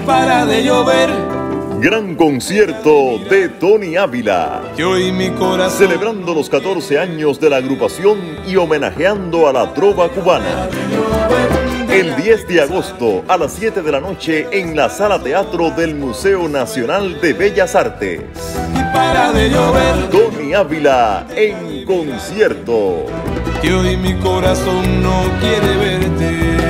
para de llover. Gran concierto de Tony Ávila, Que hoy mi corazón celebrando los 14 años de la agrupación y homenajeando a la trova cubana. El 10 de agosto a las 7 de la noche en la Sala Teatro del Museo Nacional de Bellas Artes. y para de llover. Tony Ávila en concierto. Que hoy mi corazón no quiere verte.